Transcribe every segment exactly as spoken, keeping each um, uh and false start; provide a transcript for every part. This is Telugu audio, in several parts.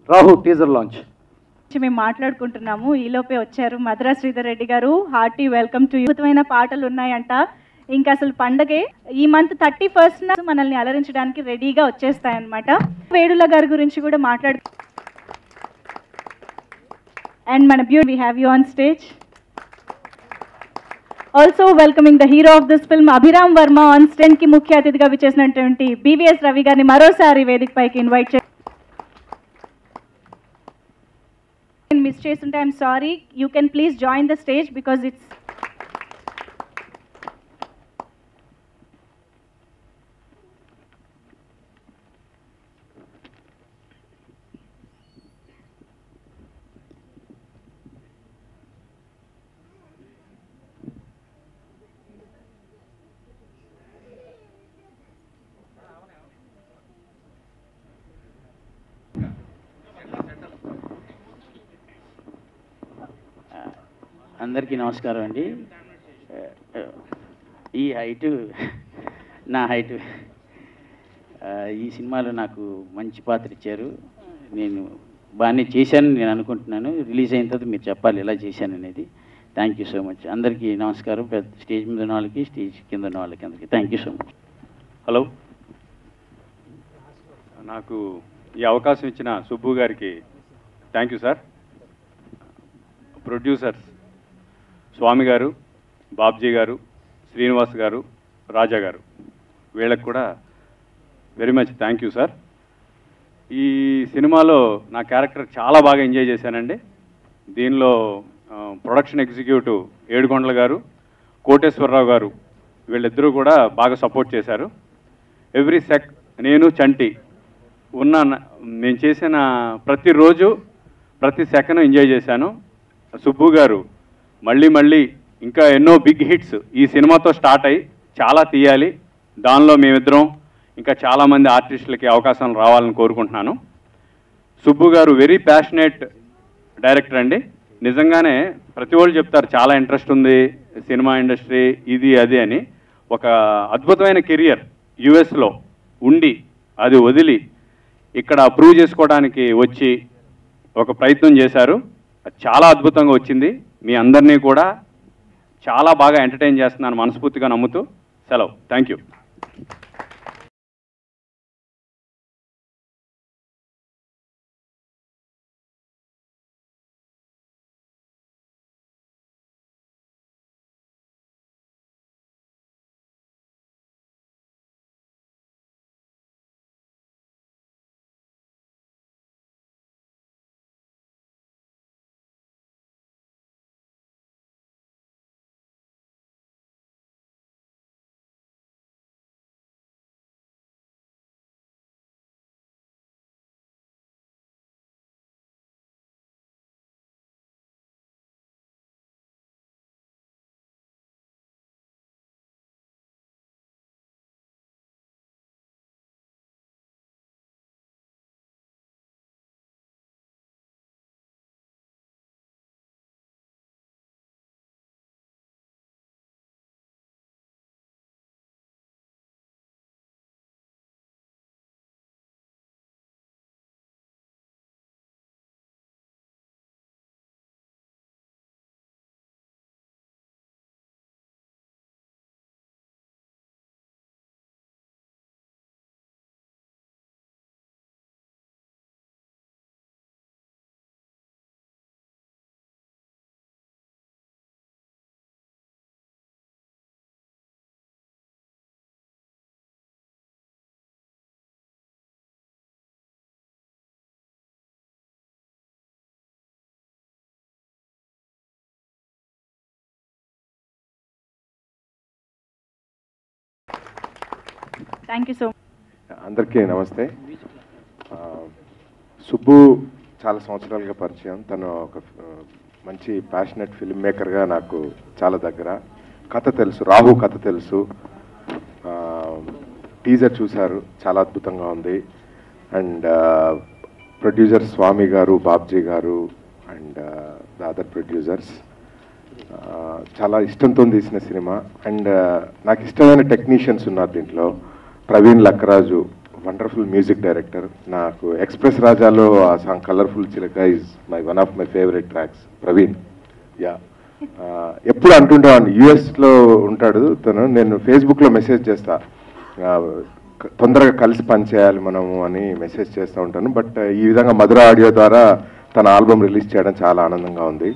రాహు టీజర్ లాంచ్ మేము మాట్లాడుకుంటున్నాము. ఈలోపే వచ్చారు మద్రా శ్రీధర్ రెడ్డి గారు. Hearty welcome to. అద్భుతమైన పాటలు ఉన్నాయంట. ఇంకా అసలు పండగే ఈ మంత్ థర్టీ ఫస్ట్ మనల్ని అలరించడానికి రెడీగా వచ్చేస్తాయన్నమాట. వేడుల గారి గురించి కూడా మాట్లాడు. అండ్ మన beauty we have you on stage. Also welcoming the hero of this film Abhiram Varma on stage కి ముఖ్య అతిథిగా విచ్చేసినటువంటి బీవీఎస్ రవి గారిని మరోసారి వేదిక పైకి ఇన్వైట్ చేసి మిస్ చేస్తుంటే I'm sorry. You can please join the stage because it's అందరికీ నమస్కారం అండి. ఈ హైటు నా హైటు ఈ సినిమాలో నాకు మంచి పాత్ర ఇచ్చారు. నేను బాగానే చేశానని నేను అనుకుంటున్నాను. రిలీజ్ అయిన తర్వాత మీరు చెప్పాలి ఎలా చేశాను అనేది. Thank you so much. అందరికీ నమస్కారం. పెద్ద స్టేజ్ మీద ఉన్న వాళ్ళకి, స్టేజ్ కింద ఉన్న వాళ్ళకి అందరికీ thank you so much. Hello, నాకు ఈ అవకాశం ఇచ్చిన సుబ్బు గారికి thank you sir. Producers Swamy గారు, బాబ్జీ గారు, శ్రీనివాస్ గారు, రాజా గారు, వీళ్ళకి కూడా very much thank you sir. ఈ సినిమాలో నా క్యారెక్టర్ చాలా బాగా ఎంజాయ్ చేశానండి. దీనిలో ప్రొడక్షన్ ఎగ్జిక్యూటివ్ ఏడుకొండల గారు, కోటేశ్వరరావు గారు వీళ్ళిద్దరూ కూడా బాగా సపోర్ట్ చేశారు. ఎవ్రీ సెక్ నేను చంటి ఉన్న నేను చేసిన ప్రతిరోజు ప్రతి సెకండ్ ఎంజాయ్ చేశాను. సుబ్బు గారు మళ్ళీ మళ్ళీ ఇంకా ఎన్నో బిగ్ హిట్స్ ఈ సినిమాతో స్టార్ట్ అయ్యి చాలా తీయాలి. దానిలో మేమిద్దరం ఇంకా చాలామంది ఆర్టిస్టులకి అవకాశం రావాలని కోరుకుంటున్నాను. సుబ్బు గారు వెరీ ప్యాషనేట్ డైరెక్టర్ అండి. నిజంగానే ప్రతి వాళ్ళు చెప్తారు చాలా ఇంట్రెస్ట్ ఉంది సినిమా ఇండస్ట్రీ ఇది అది అని. ఒక అద్భుతమైన కెరియర్ యుఎస్లో ఉండి అది వదిలి ఇక్కడ ప్రూవ్ చేసుకోవడానికి వచ్చి ఒక ప్రయత్నం చేశారు. చాలా అద్భుతంగా వచ్చింది. మీ అందరినీ కూడా చాలా బాగా ఎంటర్టైన్ చేస్తున్నాను మనస్ఫూర్తిగా నమ్ముతూ సెలవు. Thank you. Thank you so much. అందరికీ నమస్తే. సుబ్బు చాలా సంవత్సరాలుగా పరిచయం. తను ఒక మంచి ప్యాషనెట్ ఫిల్మ్ మేకర్గా నాకు చాలా దగ్గర. కథ తెలుసు, రాహు కథ తెలుసు. టీజర్ చూశారు, చాలా అద్భుతంగా ఉంది. అండ్ ప్రొడ్యూసర్ స్వామి గారు, బాబ్జీ గారు అండ్ ద అదర్ ప్రొడ్యూసర్స్ చాలా ఇష్టంతో తీసిన సినిమా. అండ్ నాకు ఇష్టమైన టెక్నీషియన్స్ ఉన్నారు దీంట్లో. Praveen Lakkaraju wonderful music director. నాకు ఎక్స్ప్రెస్ రాజాలో ఆ సాంగ్ కలర్ఫుల్ చిలక is my one of my favourite tracks. Praveen, yeah ఎప్పుడు అంటుంటాను, యుఎస్లో ఉంటాడు తను, నేను ఫేస్బుక్లో మెసేజ్ చేస్తా, తొందరగా కలిసి పనిచేయాలి మనము అని మెసేజ్ చేస్తూ ఉంటాను. బట్ ఈ విధంగా మధుర ఆడియో ద్వారా తన ఆల్బమ్ రిలీజ్ చేయడం చాలా ఆనందంగా ఉంది.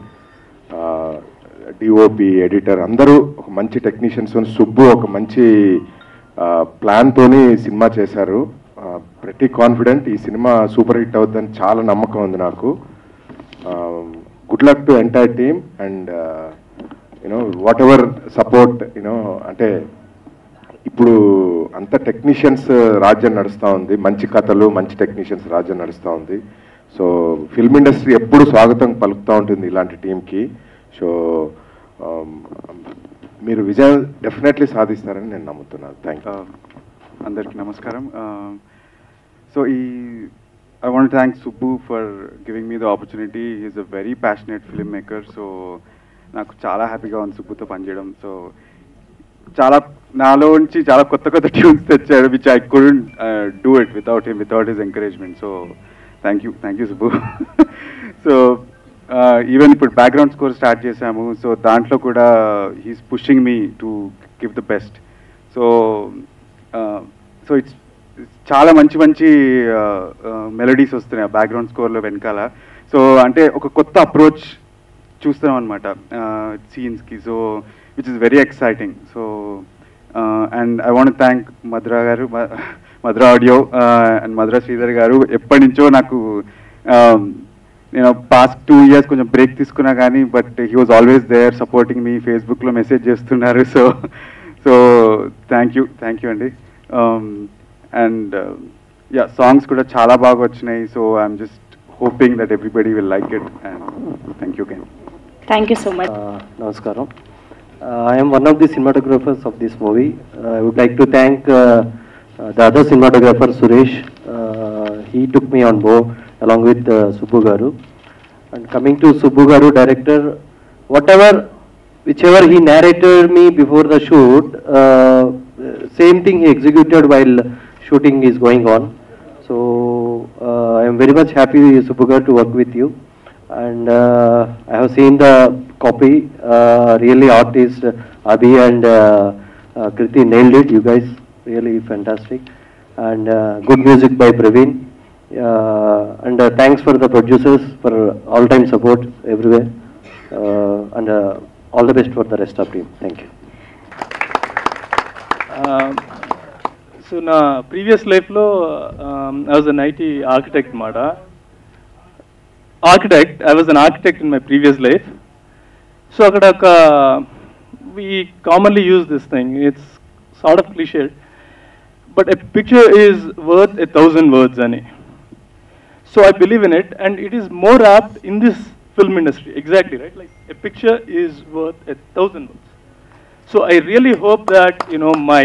డిఓపి, ఎడిటర్ అందరూ ఒక మంచి టెక్నీషియన్స్, సుబ్బు ఒక మంచి ప్లాన్తోని సినిమా చేశారు. ప్రతి కాన్ఫిడెంట్ ఈ సినిమా సూపర్ హిట్ అవుతుందని చాలా నమ్మకం ఉంది నాకు. Good luck to entire team and you know whatever support you know, అంటే ఇప్పుడు అంత టెక్నీషియన్స్ రాజ్యం నడుస్తూ ఉంది, మంచి కథలు మంచి టెక్నీషియన్స్ రాజ్యం నడుస్తూ ఉంది. సో ఫిల్మ్ ఇండస్ట్రీ ఎప్పుడు స్వాగతం పలుకుతూ ఉంటుంది ఇలాంటి టీంకి. సో మీరు విజయం డెఫినెట్లీ సాధిస్తారని నేను నమ్ముతున్నాను. Thank you. అందరికీ నమస్కారం. సో ఈ I want thank Subbu for giving me the opportunity. He's a very passionate film maker. So నాకు చాలా హ్యాపీగా ఉంది సుబ్బుతో పనిచేయడం. సో చాలా నాలో నుంచి చాలా కొత్త కొత్త ట్యూన్స్ తెచ్చారు, which I couldn't do it without him, without his encouragement. So thank you thank you Subbu. So even ఇప్పుడు బ్యాక్గ్రౌండ్ స్కోర్ స్టార్ట్ చేశాము. సో దాంట్లో కూడా he's pushing me to give the best. So so it's చాలా మంచి మంచి మెలడీస్ వస్తున్నాయి ఆ బ్యాక్గ్రౌండ్ స్కోర్లో వెనకాల. సో అంటే ఒక కొత్త అప్రోచ్ చూస్తున్నాం అనమాట సీన్స్కి. So which is very exciting. So and I want thank Madhura గారు, మధుర ఆడియో అండ్ మధుర శ్రీధర్ గారు. ఎప్పటి నుంచో నాకు నేను పాస్ట్ టూ ఇయర్స్ కొంచెం బ్రేక్ తీసుకున్నా కానీ, but he was always there supporting me. ఫేస్బుక్లో మెసేజ్ చేస్తున్నారు. So so thank you thank you అండి. అండ్ యా, సాంగ్స్ కూడా చాలా బాగా వచ్చినాయి. So I'm just hoping that everybody will like it. And thank you again. Thank you so much. నమస్కారం. I am one of the cinematographers of this movie. Uh, I would like to thank uh, uh, the other cinematographer, Suresh. Uh, he took me on board along with uh, Subbu Garu. And coming to Subbu Garu, director, whatever, whichever he narrated me before the shoot, uh, same thing he executed while shooting is going on. So uh, I am very much happy, Subbu Garu, to work with you. And uh, I have seen the copy. Uh, really, artist uh, Abhi and uh, uh, Kriti nailed it. You guys really fantastic. And uh, good music by Praveen. Uh, and uh, thanks for the producers for all-time support everywhere. Uh, and uh, all the best for the rest of team. Thank you. Uh, so na previous life lo um, I was an I T architect mada. Architect, I was an architect in my previous life. So akada we commonly use this thing. It's sort of cliche, but a picture is worth a thousand words, ani. So I believe in it, and it is more apt in this film industry. Exactly right. Like a picture is worth a thousand words. So I really hope that you know my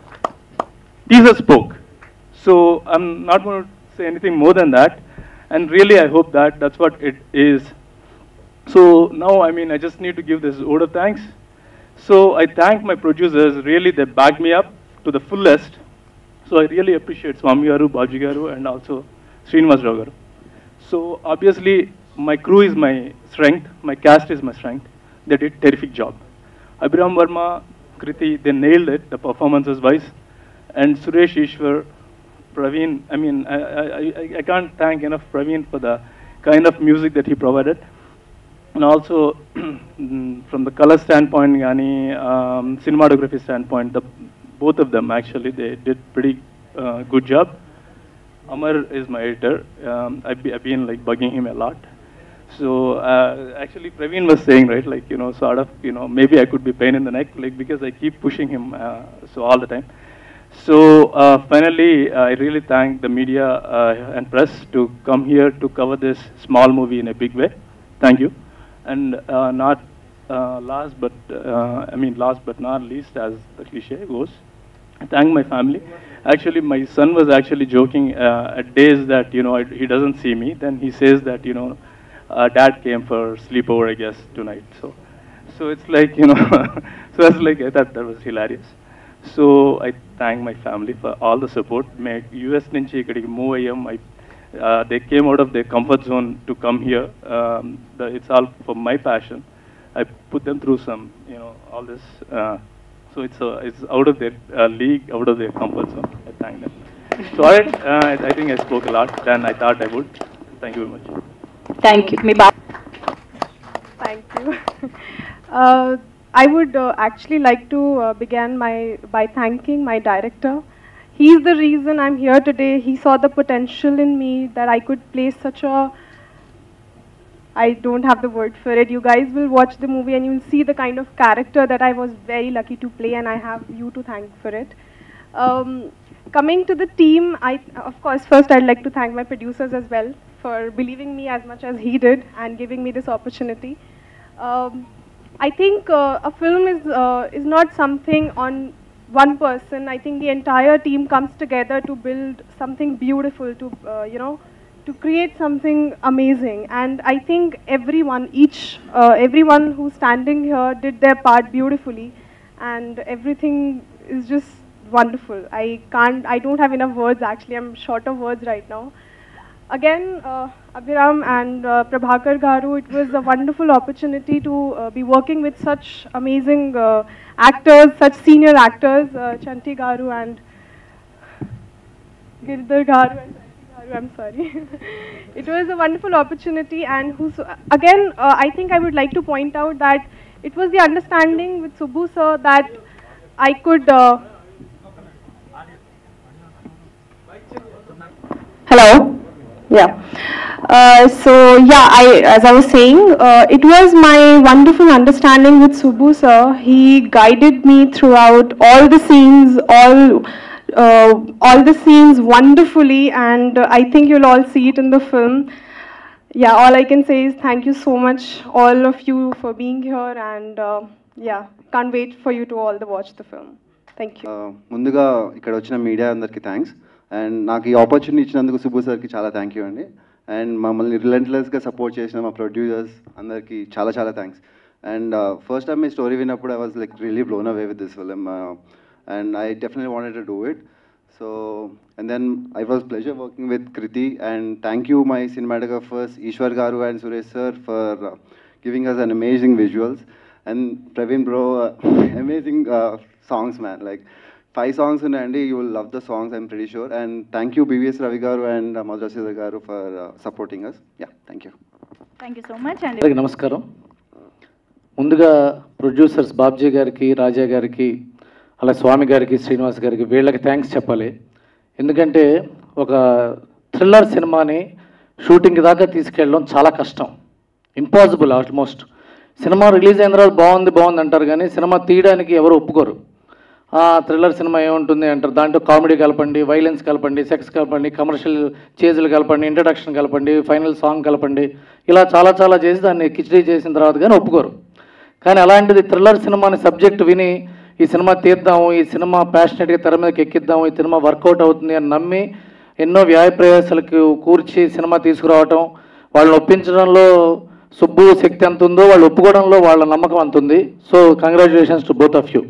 teaser spoke. So I'm not going to say anything more than that. And really, I hope that that's what it is. So now, I mean, I just need to give this vote of thanks. So I thank my producers. Really, they backed me up to the fullest. So I really appreciate Swami Garu, Baji Garu, and also Srinivas Rao Garu. So obviously, my crew is my strength. My cast is my strength. They did a terrific job. Abhiram Verma, Kriti, they nailed it, the performances wise. And Suresh Ishwar, Praveen, I mean, I, I, I, I can't thank enough Praveen for the kind of music that he provided. And also, from the color standpoint, yani, um, cinematography standpoint, the, both of them actually, they did pretty uh, good job. Amar is my editor. Um, I've, be, I've been like bugging him a lot. So uh, actually, Praveen was saying, right, like, you know, sort of, you know, maybe I could be pain in the neck, like, because I keep pushing him uh, so all the time. So uh, finally, uh, I really thank the media uh, and press to come here to cover this small movie in a big way. Thank you. And uh, not uh, last but, uh, I mean last but not least, as the cliche goes, I thank my family. Actually, my son was actually joking uh, at days that, you know, he doesn't see me. Then he says that, you know, uh, dad came for sleepover, I guess, tonight. So, so it's like, you know, so that's like, I thought that was hilarious. So I thank my family for all the support. My U S నుంచి ఇక్కడికి మూవ్ అయ్యాం. I, uh, they came out of their comfort zone to come here. Um, the, it's all for my passion. I put them through some, you know, all this. Uh, so it's uh, it's out of their uh, league, out of their comfort zone. I thank them. So I, uh, I think I spoke a lot than I thought I would. Thank you very much. Thank you. మీ బాబు Thank you. uh, I would uh, actually like to uh, begin my by thanking my director. He's the reason I'm here today. He saw the potential in me that I could play such a, I don't have the word for it. You guys will watch the movie and you'll see the kind of character that I was very lucky to play, and I have you to thank for it. Um, coming to the team, I, of course, first I'd like to thank my producers as well for believing me as much as he did and giving me this opportunity. Um, I think uh, a film is uh, is not something on one person. I think the entire team comes together to build something beautiful, to uh, you know, to create something amazing. And I think everyone, each uh, everyone who's standing here did their part beautifully, and everything is just wonderful. I can't, I don't have enough words actually. I'm short of words right now. Again, uh, Abhiram and uh, Prabhakar Garu, it was a wonderful opportunity to uh, be working with such amazing uh, actors, such senior actors, uh, Chanti Garu and Girdhar Garu and Chanti Garu, I'm sorry. It was a wonderful opportunity, and who's, again, uh, I think I would like to point out that it was the understanding with Subbu sir that I could... Uh, Hello? Yeah. Uh, so yeah, I, as I was saying, uh, it was my wonderful understanding with Subbu sir. He guided me throughout all the scenes, all uh, all the scenes wonderfully, and uh, I think you'll all see it in the film. Yeah, all I can say is thank you so much, all of you, for being here, and uh, yeah, can't wait for you to all to watch the film. Thank you. ముందుగా ఇక్కడ వచ్చిన మీడియా అందరికీ థ్యాంక్స్, అండ్ నాకు ఈ ఆపర్చునిటీ ఇచ్చినందుకు సుబ్బు సార్కి చాలా థ్యాంక్ యూ అండి. అండ్ మమ్మల్ని రిలెంట్లెస్గా సపోర్ట్ చేసిన మా ప్రొడ్యూసర్స్ అందరికీ చాలా చాలా థ్యాంక్స్. అండ్ ఫస్ట్ టైం మీ స్టోరీ విన్నప్పుడు I was like really blown away with this film, and I definitely wanted to do it. So and then I was pleasure working with Kriti, and thank you my cinematographers Eshwar గారు and Suresh sir for giving us an amazing visuals, and Praveen bro amazing songs man, like five songs ఉన్నాయండి. You will love the songs I'm pretty sure. And thank you BVS Ravi గారు అండ్ మధురాశ్రీధర్ గారు for supporting us. Yeah, thank you. Thank you so much అండి. అందరికీ నమస్కారం. ముందుగా ప్రొడ్యూసర్స్ బాబ్జీ గారికి, రాజా గారికి, అలా స్వామి గారికి, శ్రీనివాస్ గారికి, వీళ్ళకి థ్యాంక్స్ చెప్పాలి. ఎందుకంటే ఒక థ్రిల్లర్ సినిమాని షూటింగ్ దాకా తీసుకెళ్ళడం చాలా కష్టం, ఇంపాసిబుల్ ఆల్మోస్ట్. సినిమా రిలీజ్ అయిన తర్వాత బాగుంది బాగుంది అంటారు, కానీ సినిమా తీయడానికి ఎవరు ఒప్పుకోరు. థ్రిల్లర్ సినిమా ఏముంటుంది అంటారు, దాంట్లో కామెడీ కలపండి, వైలెన్స్ కలపండి, సెక్స్ కలపండి, కమర్షియల్ చేజులు కలపండి, ఇంట్రడక్షన్ కలపండి, ఫైనల్ సాంగ్ కలపండి, ఇలా చాలా చాలా చేసి దాన్ని కిచడీ చేసిన తర్వాత కానీ ఒప్పుకోరు. కానీ అలాంటిది థ్రిల్లర్ సినిమాని సబ్జెక్ట్ విని ఈ సినిమా తీద్దాము, ఈ సినిమా ప్యాషనెట్గా తెర మీదకి ఎక్కిద్దాము, ఈ సినిమా వర్కౌట్ అవుతుంది అని నమ్మి ఎన్నో వ్యాయ ప్రయాసాలకు కూర్చి సినిమా తీసుకురావటం, వాళ్ళని ఒప్పించడంలో సుబ్బు శక్తి ఎంత ఉందో వాళ్ళు ఒప్పుకోవడంలో వాళ్ళ నమ్మకం అంత ఉంది. So congratulations to both of you.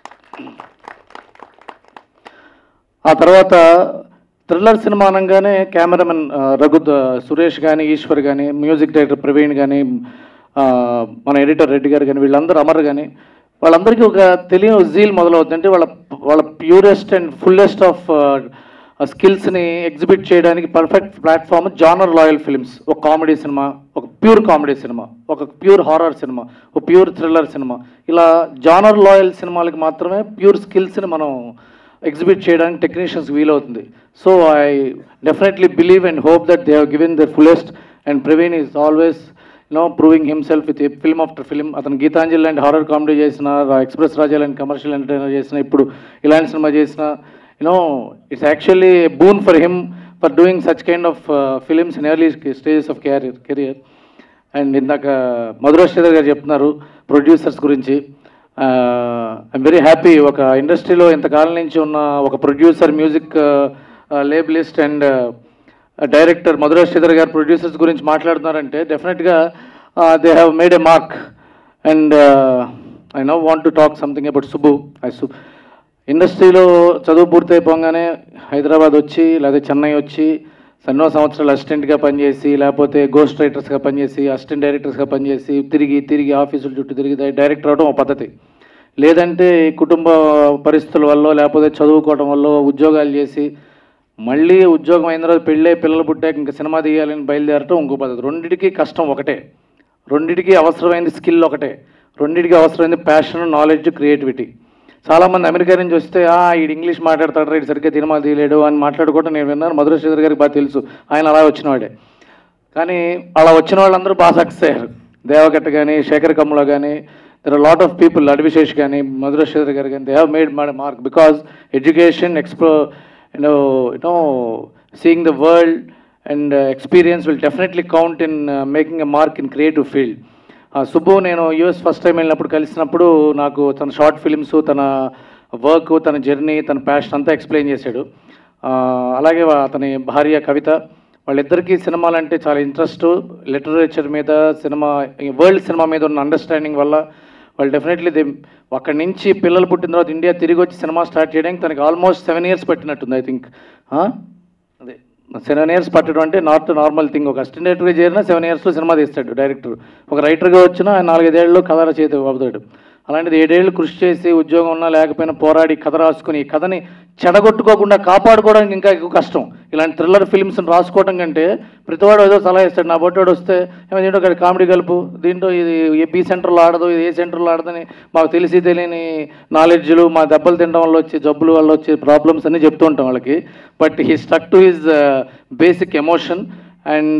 ఆ తర్వాత థ్రిల్లర్ సినిమా అనగానే కెమెరామెన్ రఘు సురేష్ కానీ, ఈశ్వర్ కానీ, మ్యూజిక్ డైరెక్టర్ ప్రవీణ్ కానీ, మన ఎడిటర్ రెడ్డి గారు కానీ, వీళ్ళందరూ అమర్ కానీ, వాళ్ళందరికీ ఒక తెలియని జీల్ మొదలవుతుంది. అంటే వాళ్ళ వాళ్ళ ప్యూరెస్ట్ అండ్ ఫుల్లెస్ట్ ఆఫ్ స్కిల్స్ని ఎగ్జిబిట్ చేయడానికి perfect platform genre loyal films. ఒక కామెడీ సినిమా, ఒక ప్యూర్ కామెడీ సినిమా, ఒక ప్యూర్ హారర్ సినిమా, ఒక ప్యూర్ థ్రిల్లర్ సినిమా, ఇలా జానర్ లాయల్ సినిమాలకి మాత్రమే ప్యూర్ స్కిల్స్ని మనం ఎగ్జిబిట్ చేయడానికి టెక్నీషియన్స్ వీలవుతుంది. So I definitely believe and hope that they have given their fullest, and Praveen is always you know proving himself with film after film. అతను గీతాంజలి అండ్ హారర్ కామెడీ చేసిన, express Raja and commercial entertainer చేసిన, ఇప్పుడు ఇలాంటి సినిమా చేసిన, you know it's actually boon for him for doing such kind of films in early stages of career career and ఇందాక మధురాశ్రీధర్ గారు చెప్తున్నారు ప్రొడ్యూసర్స్ గురించి. I'm very happy. ఒక ఇండస్ట్రీలో ఇంతకాలం నుంచి ఉన్న ఒక ప్రొడ్యూసర్, మ్యూజిక్ లేబులిస్ట్ అండ్ డైరెక్టర్ మధురాశ్రీధర్ గారు ప్రొడ్యూసర్స్ గురించి మాట్లాడుతున్నారంటే డెఫినెట్గా they have made a mark. And I know want to talk something about Subbu. I సు ఇండస్ట్రీలో చదువు పూర్తయిపోగానే హైదరాబాద్ వచ్చి లేదా చెన్నై వచ్చి ఎన్నో సంవత్సరాలు అసిస్టెంట్గా పనిచేసి లేకపోతే గోస్ట్ రైటర్స్గా పనిచేసి అసిస్టెంట్ డైరెక్టర్స్గా పనిచేసి తిరిగి తిరిగి ఆఫీసుల చుట్టూ తిరిగి డైరెక్టర్ అవడం ఒక పద్ధతి. లేదంటే కుటుంబ పరిస్థితుల వల్ల లేకపోతే చదువుకోవడం వల్ల ఉద్యోగాలు చేసి మళ్ళీ ఉద్యోగం అయిన తర్వాత పెళ్ళే పిల్లలు పుట్టాక ఇంకా సినిమా తీయాలని బయలుదేరటం ఇంకో పద్ధతి. రెండింటికి కష్టం ఒకటే, రెండింటికి అవసరమైంది స్కిల్ ఒకటే, రెండింటికి అవసరమైంది ప్యాషన్, నాలెడ్జ్, క్రియేటివిటీ. చాలామంది అమెరికా నుంచి వస్తే ఈ ఇంగ్లీష్ మాట్లాడతాడు, రైట్ సరిగ్గా సినిమా తీయలేడు అని మాట్లాడుకోవడం నేను విన్నాను. మధుర శ్రీధర్ గారికి బాగా తెలుసు, ఆయన అలా వచ్చినవాడే. కానీ అలా వచ్చిన వాళ్ళందరూ బాగా సక్సెస్ అయ్యారు. దేవకట్ట కానీ, శేఖర్ కమ్ముల కానీ, there are lot of people, Adivi Sesh కానీ, మధుర శ్రీధర్ గారు కానీ, they have made mark because education, ఎక్స్ప్లో you know you know seeing the world and experience will definitely count in making a mark in creative field. Subbu నేను యూఎస్ ఫస్ట్ టైం వెళ్ళినప్పుడు కలిసినప్పుడు నాకు తన షార్ట్ ఫిల్మ్స్, తన వర్క్, తన జర్నీ, తన ప్యాషన్ అంతా ఎక్స్ప్లెయిన్ చేశాడు. అలాగే అతని భార్య కవిత, వాళ్ళిద్దరికీ సినిమాలు అంటే చాలా ఇంట్రెస్ట్. లిటరేచర్ మీద, సినిమా, వరల్డ్ సినిమా మీద ఉన్న అండర్స్టాండింగ్ వల్ల వాళ్ళు డెఫినెట్లీ దే అక్కడి నుంచి పిల్లలు పుట్టిన తర్వాత ఇండియా తిరిగి వచ్చి సినిమా స్టార్ట్ చేయడానికి తనకి ఆల్మోస్ట్ సెవెన్ ఇయర్స్ పట్టినట్టుంది. ఐ థింక్ అదే సెవెన్ ఇయర్స్ పట్టడం అంటే నాట్ నార్మల్ థింగ్. ఒక అసిస్టెంట్ డైరెక్టర్గా చేరినా సెవెన్ ఇయర్స్లో సినిమా తీస్తాడు డైరెక్టర్. ఒక రైటర్గా వచ్చినా ఆయన నాలుగైదేళ్లలో కథ రచయిత అవుతాడు. అలాంటిది ఏడేళ్ళు కృషి చేసి ఉద్యోగం ఉన్నా లేకపోయినా పోరాడి కథ రాసుకుని ఈ కథని చెడగొట్టుకోకుండా కాపాడుకోవడానికి ఇంకా ఎక్కువ కష్టం. ఇలాంటి థ్రిల్లర్ ఫిల్మ్స్ని రాసుకోవడం కంటే ప్రతివాడు ఏదో సలహా ఇస్తాడు. నా బొట్టోడు వస్తే ఏమో ఇక్కడ కామెడీ కలుపు, దీంట్లో ఇది ఏ బి సెంటర్లో ఆడదు, ఇది ఏ సెంటర్లో ఆడదని మాకు తెలిసి తెలియని నాలెడ్జ్లు, మా దెబ్బలు తినడం వల్ల వచ్చే జబ్బుల వల్ల వచ్చే ప్రాబ్లమ్స్ అన్నీ చెప్తూ ఉంటాం వాళ్ళకి. But he stuck to his basic emotion. And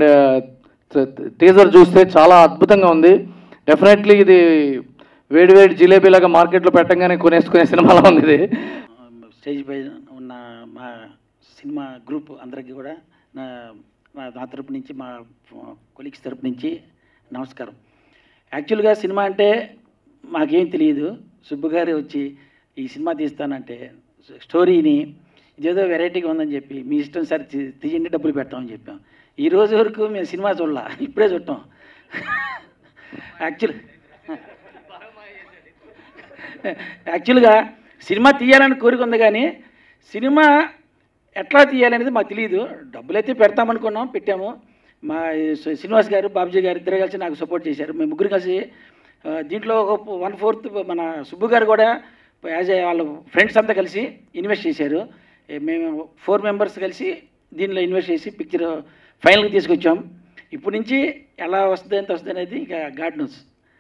teaser చూస్తే చాలా అద్భుతంగా ఉంది. డెఫినెట్లీ ఇది వేడి వేడి జిలేబీలాగా మార్కెట్లో పెట్టంగానే కొనేసుకునే సినిమాలో ఉంది ఇది. స్టేజ్ పై ఉన్న మా సినిమా గ్రూప్ అందరికీ కూడా నా నా తరపు నుంచి, మా కొలీగ్స్ తరపు నుంచి నమస్కారం. యాక్చువల్గా సినిమా అంటే మాకేం తెలియదు. సుబ్బు గారు వచ్చి ఈ సినిమా తీస్తానంటే స్టోరీని ఇదేదో వెరైటీగా ఉందని చెప్పి మీ ఇష్టం సార్ తీయండి డబ్బులు పెడతామని చెప్పాం. ఈ రోజు వరకు మేము సినిమా చూడాల, ఇప్పుడే చూడటం. యాక్చువల్ యాక్చువల్గా సినిమా తీయాలని కోరిక ఉంది, కానీ సినిమా ఎట్లా తీయాలనేది మాకు తెలియదు. డబ్బులు అయితే పెడతామనుకున్నాం, పెట్టాము. మా శ్రీనివాస్ గారు, బాబుజీ గారు ఇద్దరు కలిసి నాకు సపోర్ట్ చేశారు. మేము ముగ్గురు కలిసి దీంట్లో ఒక వన్ ఫోర్త్ మన సుబ్బు గారు కూడా యాజ్ ఏ వాళ్ళ ఫ్రెండ్స్ అంతా కలిసి ఇన్వెస్ట్ చేశారు. మేము ఫోర్ మెంబర్స్ కలిసి దీనిలో ఇన్వెస్ట్ చేసి పిక్చర్ ఫైనల్గా తీసుకొచ్చాం. ఇప్పటి నుంచి ఎలా వస్తుంది, ఎంత వస్తుంది అనేది ఇక గాడ్ నోస్.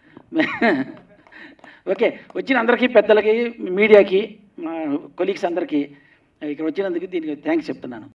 ఓకే, వచ్చిన అందరికీ, పెద్దలకి, మీడియాకి, మా కొలీగ్స్ అందరికీ ఇక్కడ వచ్చినందుకు దీనికి థ్యాంక్స్ చెప్తున్నాను.